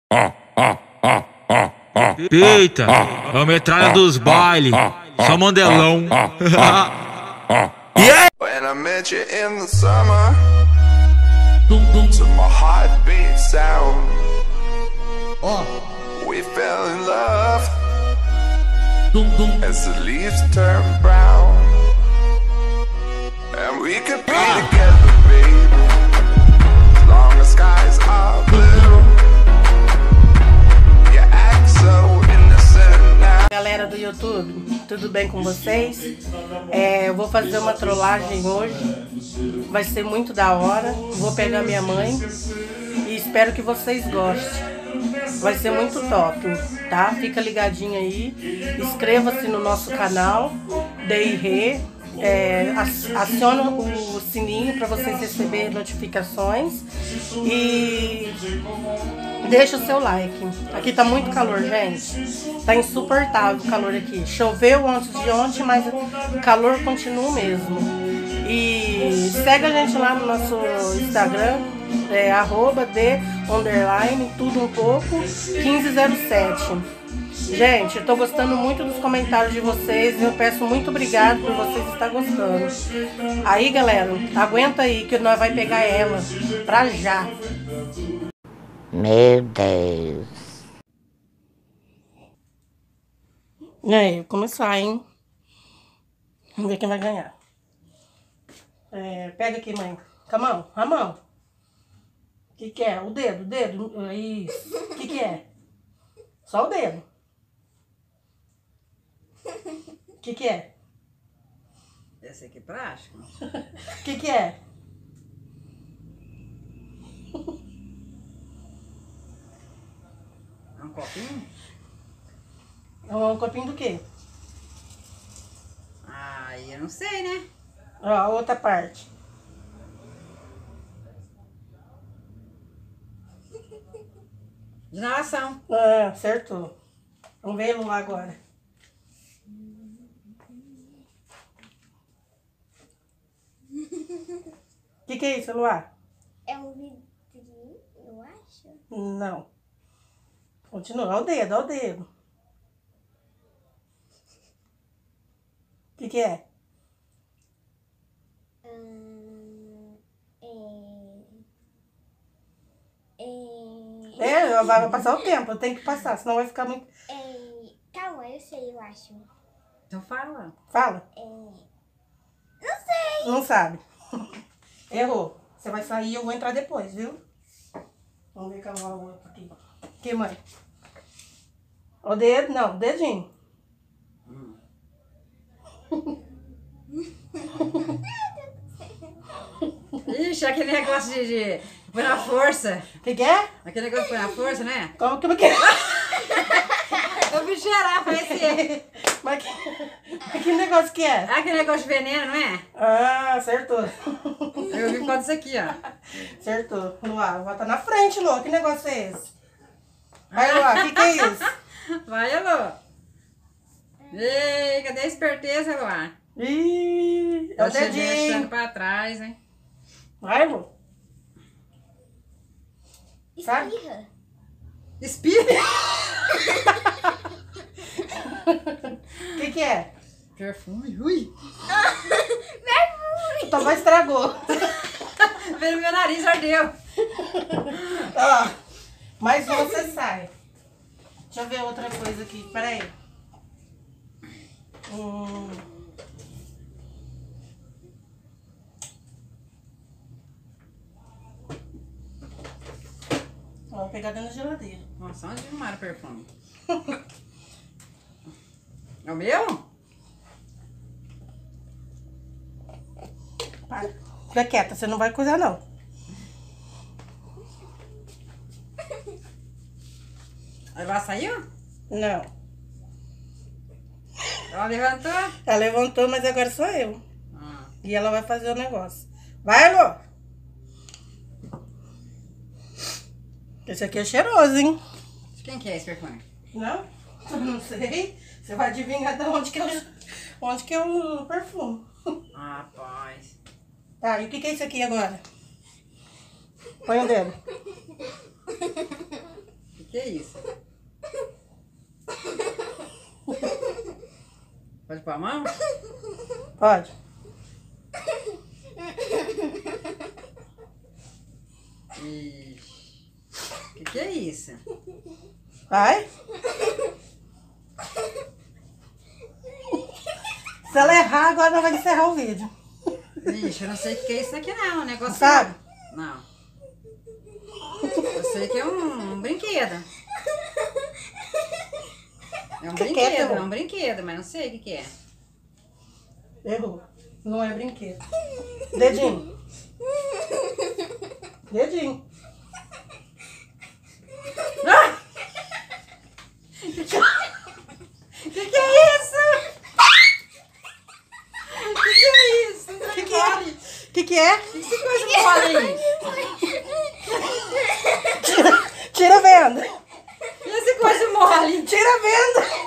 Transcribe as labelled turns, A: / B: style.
A: Eita, é a metralha dos baile, só mandelão. Yeah!
B: When I met you in the summer, to my heartbeat sound, we fell in love as the leaves turn brown, and we could be together, baby, as long as skies are blue. You act so innocent now.
C: Galera do YouTube, tudo bem com vocês? Eu vou fazer uma trollagem hoje, vai ser muito da hora. Vou pegar minha mãe e espero que vocês gostem. Vai ser muito top, tá? Fica ligadinho aí, inscreva-se no nosso canal, aciona o sininho para vocês receberem notificações e deixa o seu like. Aqui tá muito calor, gente. Tá insuportável o calor aqui. Choveu antes de ontem, mas o calor continua mesmo. E segue a gente lá no nosso Instagram, @the_tudo um pouco 1507. Gente, eu tô gostando muito dos comentários de vocês e eu peço muito obrigado por vocês estar gostando. Aí, galera, aguenta aí que nós vai pegar ela pra já.
D: Meu Deus.
C: E aí, começar, hein? Vamos ver quem vai ganhar. Pega aqui, mãe. Com a mão, a mão. O que é? O dedo, Isso. O que é? Só o dedo. O que é?
E: Esse aqui é plástico?
C: O que é?
E: É um copinho?
C: É um copinho do quê?
E: Ah, eu não sei, né?
C: Ó, a outra parte.
E: De inalação.
C: Ah, acertou. Vamos ver lá agora. O que é isso, Luar?
F: É um vidrinho, eu acho.
C: Não. Continua. Olha o dedo, olha o dedo. O que é? Vai passar o tempo, eu tenho que passar, senão vai ficar muito...
F: Calma, eu sei, eu acho.
E: Então fala.
C: Fala.
F: Não sei.
C: Não sabe. Errou. Você vai sair e eu vou entrar depois, viu? Vamos ver qual é o outro aqui. Aqui, mãe. O dedo, não, dedinho.
E: Ixi, aquele negócio de põe na força.
C: O que é?
E: Aquele negócio de põe na força, né?
C: Como que é?
E: Eu vim cheirar, foi esse.
C: Mas que negócio que é?
E: Ah, aquele negócio de veneno, não é?
C: Ah, acertou.
E: Eu vi por causa disso aqui, ó.
C: Acertou. Luar, bota na frente, Lu. Que negócio é esse? Vai, Luar, que é isso?
E: Vai, Elô. Ei, cadê a esperteza, Elô?
C: Ih, é o
E: Tá
C: dedinho.
E: deixando pra trás, hein?
C: Vai, Lu. Sabe?
F: Espirra.
E: Espirra.
C: O que é?
E: Perfume, ui.
C: Então vai estragou.
E: Veio no meu nariz, ardeu.
C: Ó, mais um você sai. Deixa eu ver outra coisa aqui, peraí. Vou pegar dentro da geladeira.
E: Nossa, onde arrumaram o perfume? É o meu?
C: Para. Fica quieta, você não vai coisar não.
E: A Eva saiu?
C: Não.
E: Ela levantou?
C: Ela levantou, mas agora sou eu.
E: Ah.
C: E ela vai fazer o negócio. Vai, Lu! Esse aqui é cheiroso, hein?
E: De quem que é esse perfume?
C: Não? Eu não sei. Você vai adivinhar de onde que é o perfume.
E: Ah, rapaz.
C: Tá, e o que é isso aqui agora? Põe o dedo.
E: O Que é isso? Pode pôr a mão?
C: Pode.
E: Ixi. Que é isso?
C: Vai. Se ela errar, agora ela vai encerrar o vídeo.
E: Ixi, eu não sei o que é isso aqui não, um negócio...
C: Sabe?
E: Não. Eu sei que é um brinquedo. É um brinquedo, é um brinquedo, mas não sei o que é.
C: Errou. Não é brinquedo. Dedinho. Dedinho.
E: Ah! Que é isso? Que é isso?
C: Que é? Que é?
E: Que coisa mole aí?
C: Tira a venda.
E: E essa coisa mole?
C: Tira a venda.